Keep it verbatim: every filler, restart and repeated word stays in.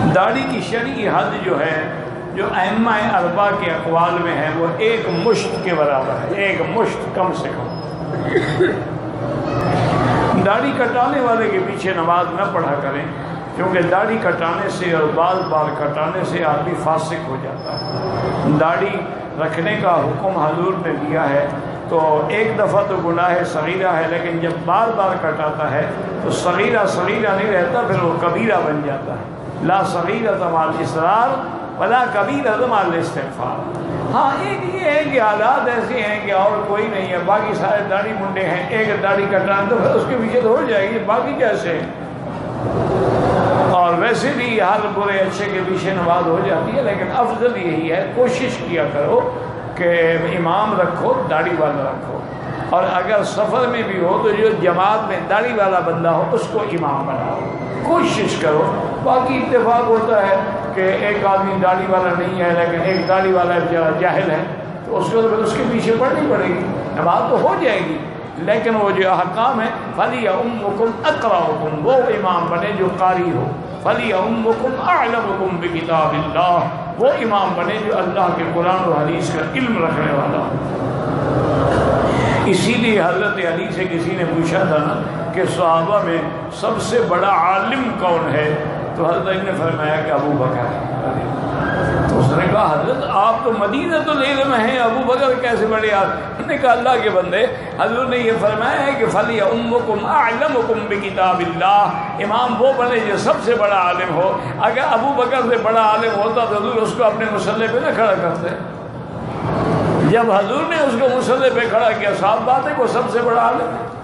داڑھی کی شرعی حد جو ہے جو ائمہ اربعہ کے اقوال میں ہے وہ ایک مشت کے برابر ہے، ایک مشت کم سے کم۔ داڑھی کٹانے والے کے پیچھے نماز نہ پڑھا کریں، کیونکہ داڑھی کٹانے سے اور بال بال کٹانے سے آدمی فاسق ہو جاتا ہے۔ داڑھی رکھنے کا حکم حضور نے دیا ہے تو ایک دفعہ تو گناہ صغیرہ ہے، لیکن جب بار بار کٹاتا ہے تو صغیرہ صغیرہ نہیں رہتا، پھر وہ کبیرہ بن جاتا ہے۔ لا صغیرۃ مع الاصرار ولا کبیرۃ مع الاستغفار۔ ہاں ایک یہ ہے کہ حالات ایسے ہیں کہ اور کوئی نہیں ہے، باقی سارے داڑھی منڈے ہیں، ایک داڑھی کٹائیں تو پھر اس کے پیچھے تو ہو جائے گی، باقی کیسے ہیں؟ اور ویسے بھی ہر برے اچھے کے پیچھے نماز ہو جاتی ہے، لیکن افضل یہی ہے کوشش کیا کرو کہ امام رکھو داڑھی والا رکھو، اور اگر سفر میں بھی ہو تو جو جماعت میں داڑھی والا بندہ ہو اس کو امام بناؤ، کوشش کرو۔ باقی اتفاق ہوتا ہے کہ ایک آدمی داڑھی والا نہیں ہے لیکن ایک داڑھی والا بیچارہ جاہل ہے تو اس کو تو پھر اس کے پیچھے پڑھنی پڑے گی، نماز تو ہو جائے گی، لیکن وہ جو احکام ہے فَلْيَؤُمُّكُمْ أَقْرَأُكُمْ، وہ امام بنے جو قاری ہو، فَلْيَؤُمُّكُمْ أَعْلَمُكُمْ بِكِتَابِ اللَّهِ، وہ امام بنے جو اللہ کے قرآن و حدیث کا علم رکھنے والا ہو۔ اسی لیے حضرت علی سے کسی نے پوچھا تھا نا کہ صحابہ میں سب سے بڑا عالم کون ہے، تو حضرت علی نے فرمایا کہ ابو بکر ہے۔ تو اس نے کہا حضرت آپ تو مدینۃ العلم ہیں، ابو بکر کیسے بڑے عالم؟ انہوں نے کہا اللہ کے بندے، حضور نے یہ فرمایا ہے کہ فَلْيَؤُمُّكُمْ أَعْلَمُكُمْ بِكِتَابِ اللَّهِ، امام وہ بنے جو سب سے بڑا عالم ہو۔ اگر ابو بکر سے بڑا عالم ہوتا تو حضور اس کو اپنے مصلی پہ نہ کھڑا کرتے، جب حضور نے اس کو مصلی پہ کھڑا کیا، صاف بات ہے وہ سب سے بڑا عالم ہے۔